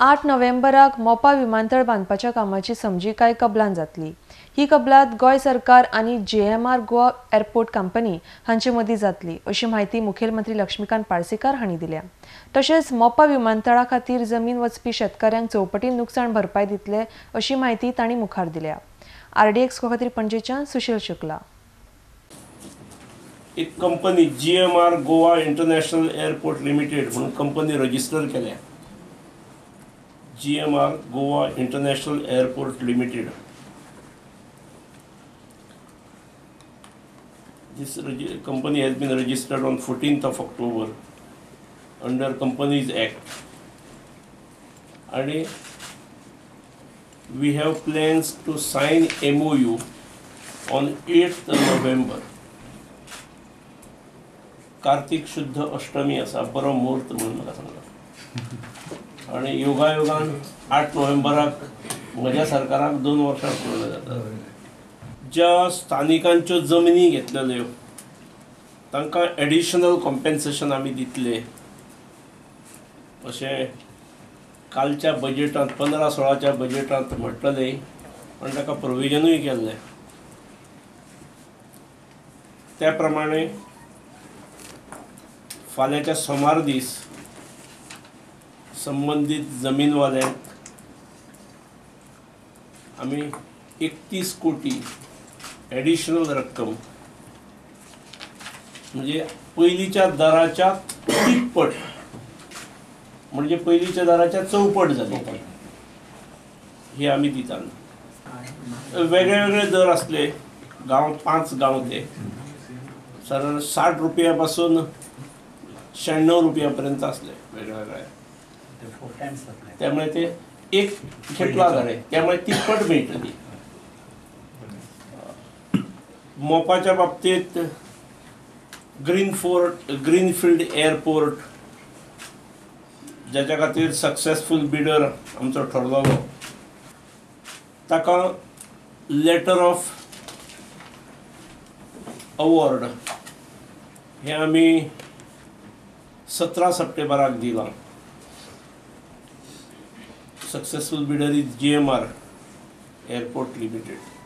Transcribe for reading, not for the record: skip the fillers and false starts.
8 नोव्हेंबराक मोपा विमानतळ बांदपाच्या कामाची समजीकाय कबलान जातली। ही कबलात गोय सरकार आणि JMR गोवा एअरपोर्ट कंपनी हांचे मदीं जातली अशी माहिती मुखेलमंत्री लक्ष्मीकांत पार्सेकर हांणी दिल्या। तशेंच मोपा विमानतळा खातीर जमीन वचपी शेतकऱ्यांक चौपटीन नुकसाण भरपाई दितले अशी माहिती तांणी मुखार दिल्या। RDX खातीर पणजेच्यान सुशील शुक्ला। एक company JMR Goa international airport limited म्हणून कंपनी रजिस्टर केल्या। JMR Goa International Airport Limited. This company has been registered on 14th of October under Companies Act. And we have plans to sign MOU on 8th November. Kartik शुद्ध अष्टमी असा बरो मुहूर्त म्हणून म्हाका सांगला। आणि योगायोगान 8 नोव्हेंबराक म्हज्या सरकाराक 2 वर्सां पूर्ण जातात। ज्या स्थानिकांच्यो जमनी घेतलेल्यो तांकां एडिशनल कॉम्पेन्सेशन आमी दितले अशें कालच्या बजेटांत 15-16च्या बजेटांत म्हटलें आनी ताका प्रोविजनूय केल्लें। त्या प्रमाणे फाल्यांच्या सोमार दीस संबंधित जमीनवाल्यांक आमी 31 कोटी एडिशनल रक्कम म्हणजे पयलींच्या दराच्या तिप्पट म्हणजे पयलींच्या दराच्या चौपट जाली ही आमी दितात। वेगळे वेगळे दर असले गांव 5 गांव ते साधारण 60 रुपया पासून 96 रुपयापर्यंत असले वेगवेगळे। त्यामुळे ते एक खेटला जाणे त्यामुळे तिप्पट मिळतली। मोपाच्या बाबतीत ग्रीनफील्ड एअरपोर्ट ज्याच्या खातीर सक्सेसफुल बिडर आमचो ठरलो ताका लेटर ऑफ अवॉर्ड हे आमी 17 सप्टेंबराक दिला। Successful bidder is JMR Airport Limited.